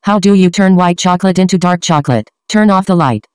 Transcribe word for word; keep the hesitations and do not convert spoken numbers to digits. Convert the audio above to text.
How do you turn white chocolate into dark chocolate? Turn off the light.